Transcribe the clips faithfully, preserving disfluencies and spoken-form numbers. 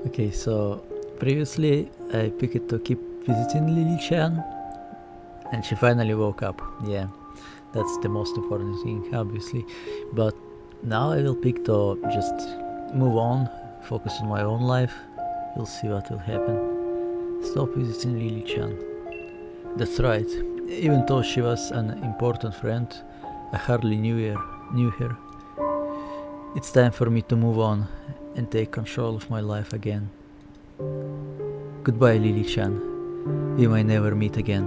Okay, so previously I picked to keep visiting Lily-chan, and she finally woke up. Yeah, that's the most important thing, obviously. But now I will pick to just move on, focus on my own life. We'll see what will happen. Stop visiting Lily-chan. That's right. Even though she was an important friend, I hardly knew her. Knew her. It's time for me to move on and take control of my life again. Goodbye, Lily-chan. We may never meet again.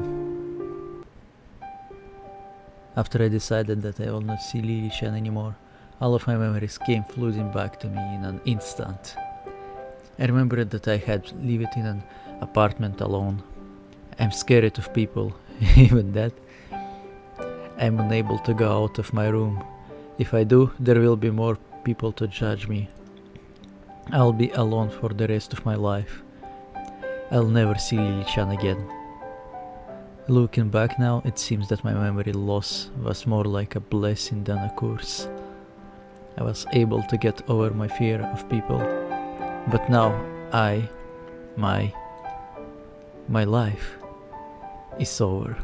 After I decided that I will not see Lily-chan anymore, all of my memories came flooding back to me in an instant. I remembered that I had lived in an apartment alone. I'm scared of people, even that. I'm unable to go out of my room. If I do, there will be more people to judge me. I'll be alone for the rest of my life. I'll never see Lily-chan again. Looking back now, it seems that my memory loss was more like a blessing than a curse. I was able to get over my fear of people. But now, I, my, my life is over.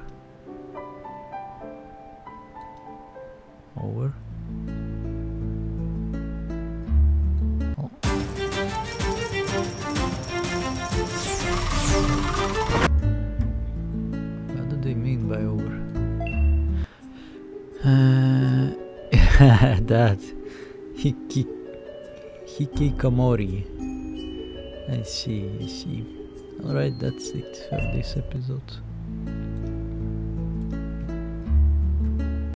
Over? Oh. What do they mean by over? Uh, that. Hiki... Hikikomori. I see, I see. Alright, that's it for this episode.